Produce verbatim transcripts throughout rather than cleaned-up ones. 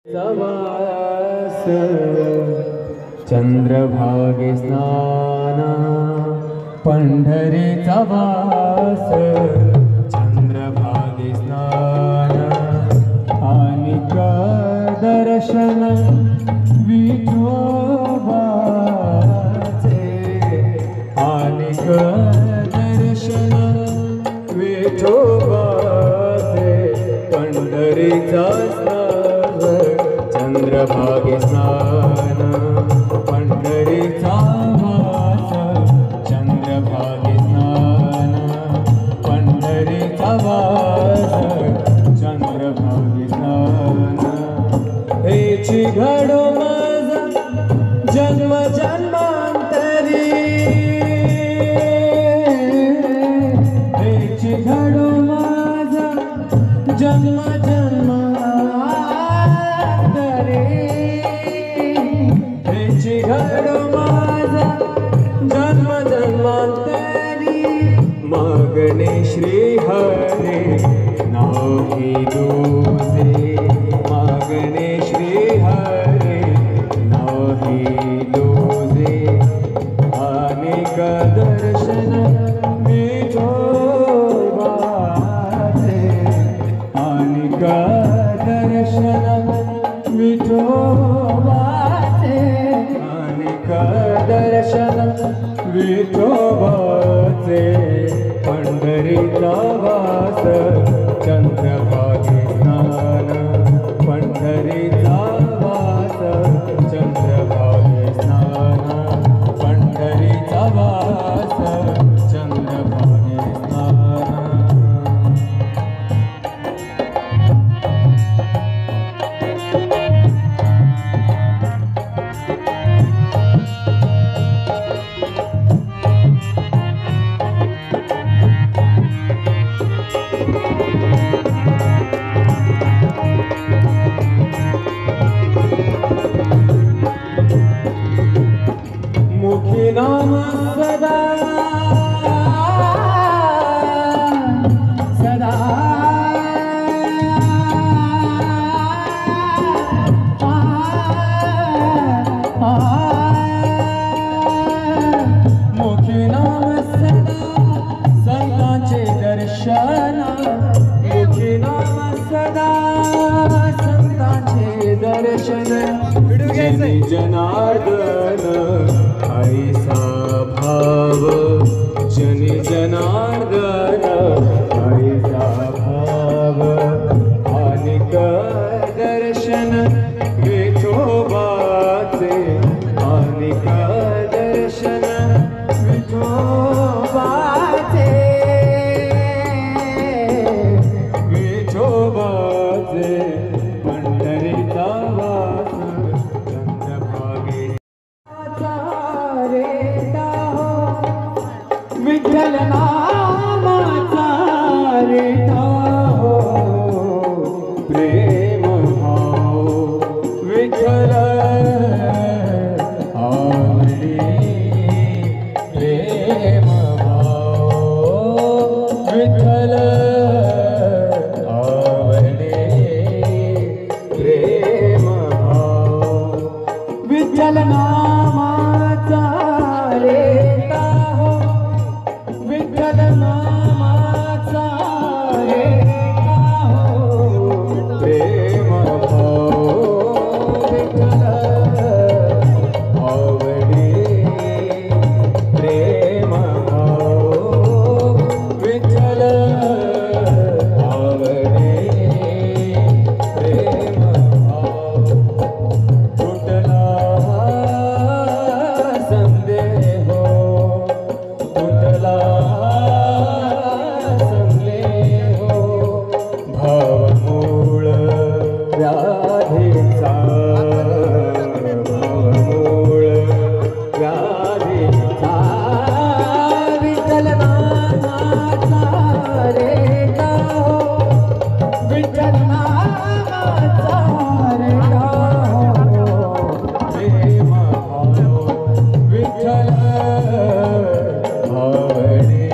सवास चंद्रभागे स्नान पंढरीचा वास चंद्रभागे स्नान आनिक दर्शन विठोबाचे आनिक दर्शन विठोबाचे पंढरीचा चंद्रभागे स्नान पंढरीचा वास चंद्रभागे स्नान पंढरीचा वास चंद्रभागे स्नान हेची घडो माझा जन्म जन्मांतरी हेची घडो माझा जन्म जन्म घडो माझा जन्म जन्मांतरी मागणे श्री हरे नाही दूजे मागणे श्री हरे नाही दूजे अनेक दर्शन विठोबाचे अनेक दर्शन विठोबाचे दर्शन विठोबाचे पंढरीचा वास चंद्रभागे स्नान पंढरीचा वास चंद्रभागे स्नान पंढरीचा वास चंद्रभागे स्नान नाम सदा सदा मुखी नाम सदा संतांचे दर्शन मुखी नाम सदा संतांचे दर्शन जनी जनार्दन ऐसा भाव जनी जनार्दन ऐसा भाव अनेक दर्शन विठोबाचे अनेक दर्शन विठोबाचे विठोबाचे पंढरीचा वास विठ्ठल नामाचा रेटा हो प्रेम भाव विठ्ठल आवडे प्रेम भाव विठ्ठल आवडे प्रेम भाव विठ्ठल नामाचा रेटा हो विठ्ठल नामाचा रेटा हो प्रेम भाव विठ्ठल आवडे प्रेम भाव विठ्ठल आवडे प्रेम भाव कुठला संदेह कुठला राधेचा भावमूळ राधेचा विठ्ठल नामाचा रेटा हो विठ्ठल नामाचा रेटा हो प्रेम भाव विठ्ठल आवडे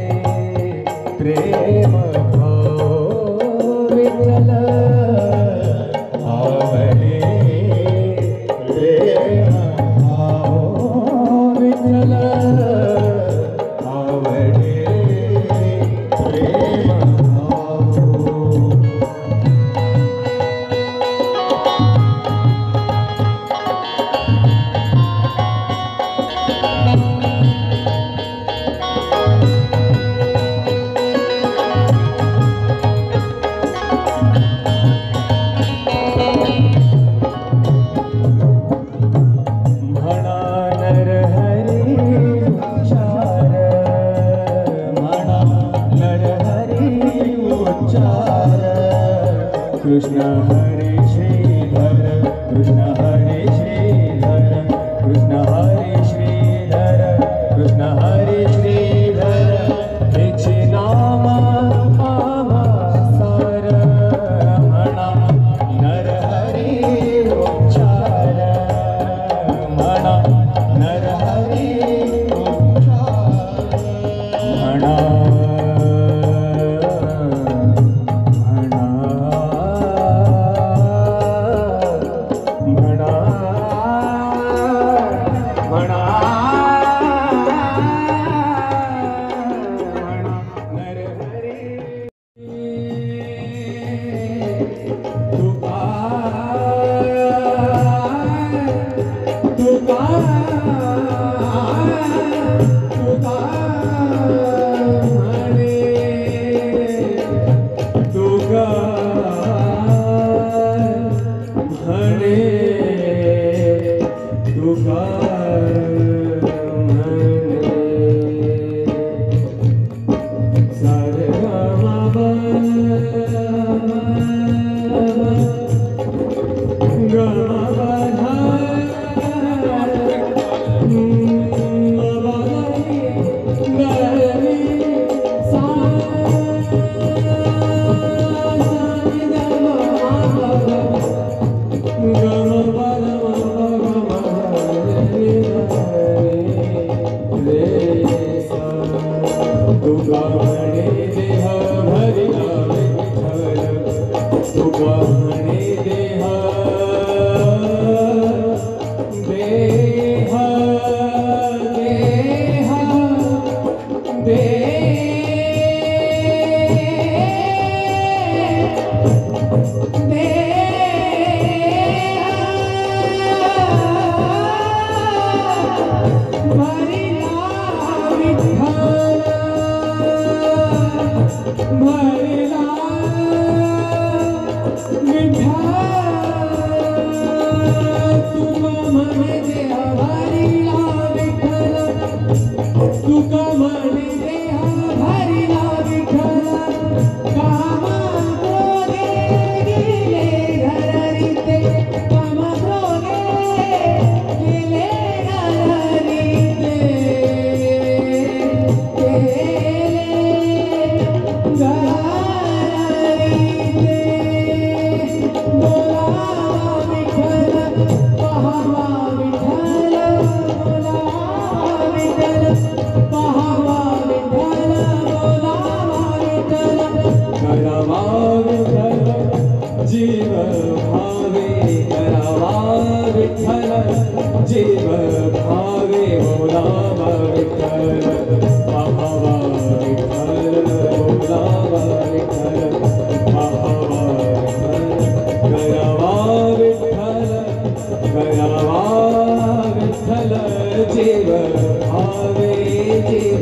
प्रेम भाव विठ्ठल आवडे द्यावा विठ्ठल जीव भावे जीव